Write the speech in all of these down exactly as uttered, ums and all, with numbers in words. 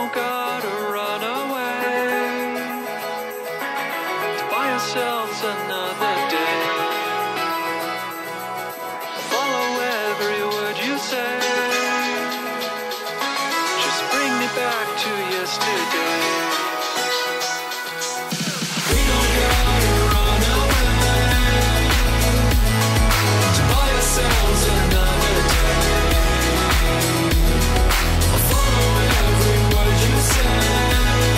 don't gotta run away to buy ourselves another day. Follow every word you say, just bring me back to yesterday. We don't gotta run away to buy ourselves another day. I'll follow every word you say,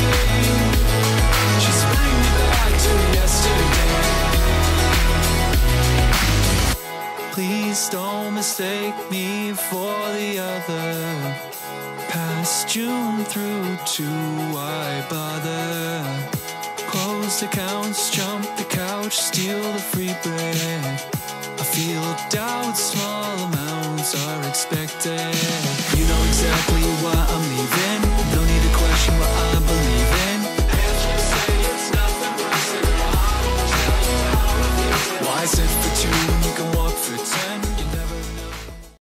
just bring me back to yesterday. Please don't mistake me for the other. Past June through to why bother? Closed accounts, jump the couch, steal the free bread. I feel doubt, small amount.